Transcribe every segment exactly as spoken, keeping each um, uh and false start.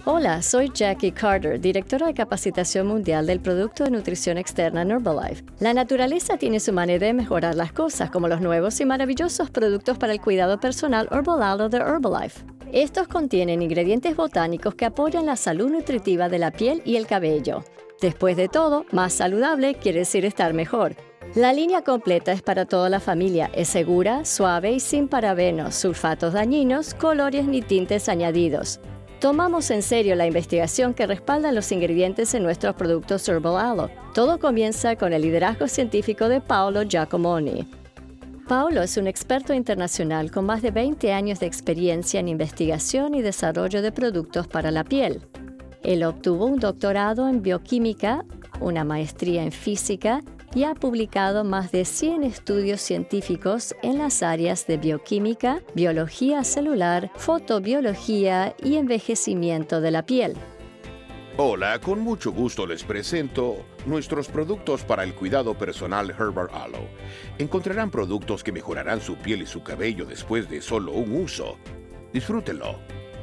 Hola, soy Jackie Carter, directora de capacitación mundial del producto de nutrición externa en Herbalife. La naturaleza tiene su manera de mejorar las cosas, como los nuevos y maravillosos productos para el cuidado personal Herbal Aloe de Herbalife. Estos contienen ingredientes botánicos que apoyan la salud nutritiva de la piel y el cabello. Después de todo, más saludable quiere decir estar mejor. La línea completa es para toda la familia. Es segura, suave y sin parabenos, sulfatos dañinos, colores ni tintes añadidos. Tomamos en serio la investigación que respalda los ingredientes en nuestros productos Herbal Aloe. Todo comienza con el liderazgo científico de Paolo Giacomoni. Paolo es un experto internacional con más de veinte años de experiencia en investigación y desarrollo de productos para la piel. Él obtuvo un doctorado en bioquímica, una maestría en física y ha publicado más de cien estudios científicos en las áreas de bioquímica, biología celular, fotobiología y envejecimiento de la piel. Hola, con mucho gusto les presento nuestros productos para el cuidado personal Herbal Aloe. Encontrarán productos que mejorarán su piel y su cabello después de solo un uso. Disfrútenlo.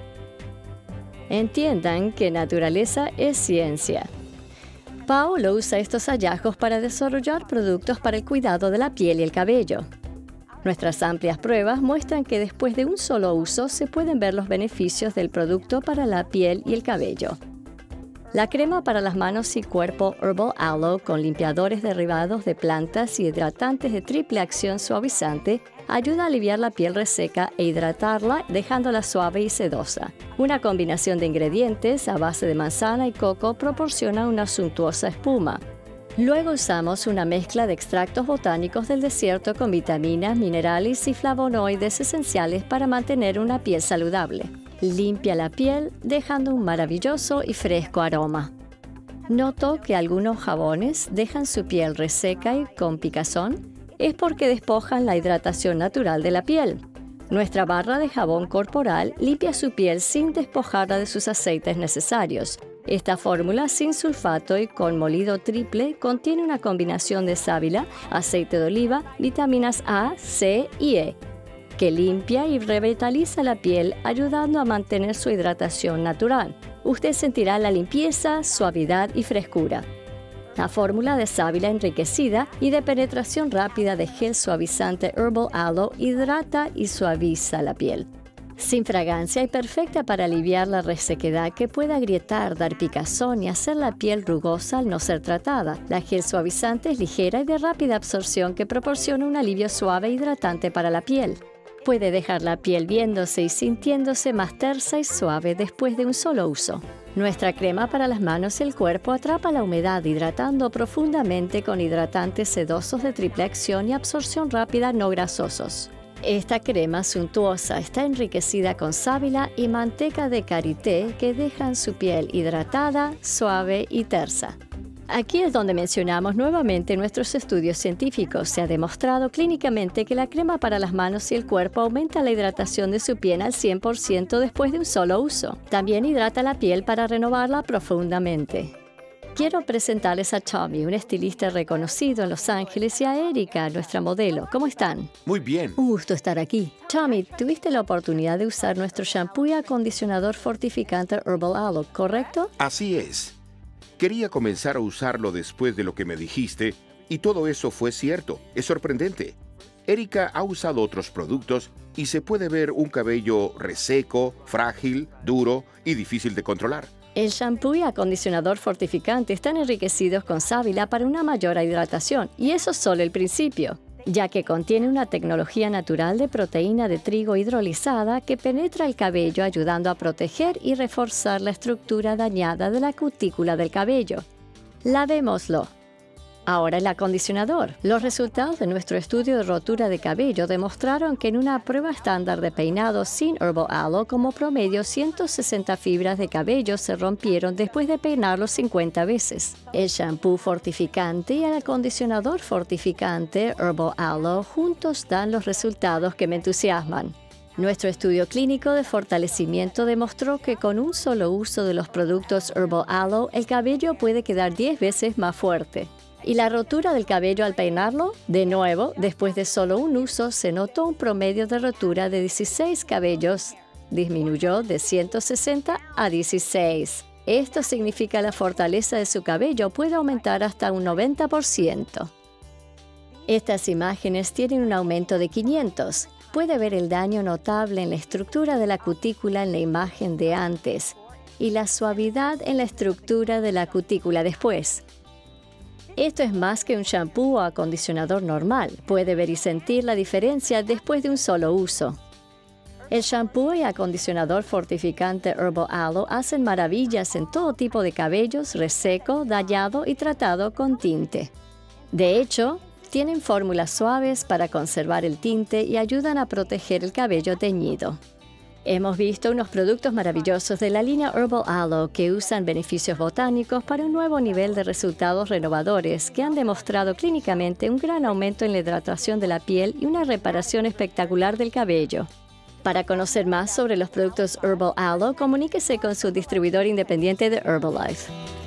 Entiendan que naturaleza es ciencia. Paolo usa estos hallazgos para desarrollar productos para el cuidado de la piel y el cabello. Nuestras amplias pruebas muestran que después de un solo uso se pueden ver los beneficios del producto para la piel y el cabello. La crema para las manos y cuerpo Herbal Aloe con limpiadores derivados de plantas y hidratantes de triple acción suavizante ayuda a aliviar la piel reseca e hidratarla dejándola suave y sedosa. Una combinación de ingredientes a base de manzana y coco proporciona una suntuosa espuma. Luego usamos una mezcla de extractos botánicos del desierto con vitaminas, minerales y flavonoides esenciales para mantener una piel saludable. Limpia la piel dejando un maravilloso y fresco aroma. Noto que algunos jabones dejan su piel reseca y con picazón. Es porque despojan la hidratación natural de la piel. Nuestra barra de jabón corporal limpia su piel sin despojarla de sus aceites necesarios. Esta fórmula sin sulfato y con molido triple contiene una combinación de sábila, aceite de oliva, vitaminas A, C y E, que limpia y revitaliza la piel ayudando a mantener su hidratación natural. Usted sentirá la limpieza, suavidad y frescura. La fórmula de sábila enriquecida y de penetración rápida de gel suavizante Herbal Aloe hidrata y suaviza la piel. Sin fragancia y perfecta para aliviar la resequedad que puede agrietar, dar picazón y hacer la piel rugosa al no ser tratada. La gel suavizante es ligera y de rápida absorción que proporciona un alivio suave e hidratante para la piel. Puede dejar la piel viéndose y sintiéndose más tersa y suave después de un solo uso. Nuestra crema para las manos y el cuerpo atrapa la humedad hidratando profundamente con hidratantes sedosos de triple acción y absorción rápida no grasosos. Esta crema suntuosa está enriquecida con sábila y manteca de karité que dejan su piel hidratada, suave y tersa. Aquí es donde mencionamos nuevamente nuestros estudios científicos. Se ha demostrado clínicamente que la crema para las manos y el cuerpo aumenta la hidratación de su piel al cien por ciento después de un solo uso. También hidrata la piel para renovarla profundamente. Quiero presentarles a Tommy, un estilista reconocido en Los Ángeles, y a Erika, nuestra modelo. ¿Cómo están? Muy bien. Un gusto estar aquí. Tommy, tuviste la oportunidad de usar nuestro shampoo y acondicionador fortificante Herbal Aloe, ¿correcto? Así es. Quería comenzar a usarlo después de lo que me dijiste, y todo eso fue cierto. Es sorprendente. Erika ha usado otros productos y se puede ver un cabello reseco, frágil, duro y difícil de controlar. El shampoo y acondicionador fortificante están enriquecidos con sábila para una mayor hidratación, y eso es solo el principio, ya que contiene una tecnología natural de proteína de trigo hidrolizada que penetra el cabello ayudando a proteger y reforzar la estructura dañada de la cutícula del cabello. Lavémoslo. Ahora el acondicionador. Los resultados de nuestro estudio de rotura de cabello demostraron que en una prueba estándar de peinado sin Herbal Aloe, como promedio, ciento sesenta fibras de cabello se rompieron después de peinarlo cincuenta veces. El shampoo fortificante y el acondicionador fortificante Herbal Aloe juntos dan los resultados que me entusiasman. Nuestro estudio clínico de fortalecimiento demostró que con un solo uso de los productos Herbal Aloe, el cabello puede quedar diez veces más fuerte. ¿Y la rotura del cabello al peinarlo? De nuevo, después de solo un uso, se notó un promedio de rotura de dieciséis cabellos disminuyó de ciento sesenta a dieciséis. Esto significa que la fortaleza de su cabello puede aumentar hasta un noventa por ciento. Estas imágenes tienen un aumento de quinientos. Puede ver el daño notable en la estructura de la cutícula en la imagen de antes y la suavidad en la estructura de la cutícula después. Esto es más que un shampoo o acondicionador normal. Puede ver y sentir la diferencia después de un solo uso. El shampoo y acondicionador fortificante Herbal Aloe hacen maravillas en todo tipo de cabellos reseco, dañado y tratado con tinte. De hecho, tienen fórmulas suaves para conservar el tinte y ayudan a proteger el cabello teñido. Hemos visto unos productos maravillosos de la línea Herbal Aloe que usan beneficios botánicos para un nuevo nivel de resultados renovadores que han demostrado clínicamente un gran aumento en la hidratación de la piel y una reparación espectacular del cabello. Para conocer más sobre los productos Herbal Aloe, comuníquese con su distribuidor independiente de Herbalife.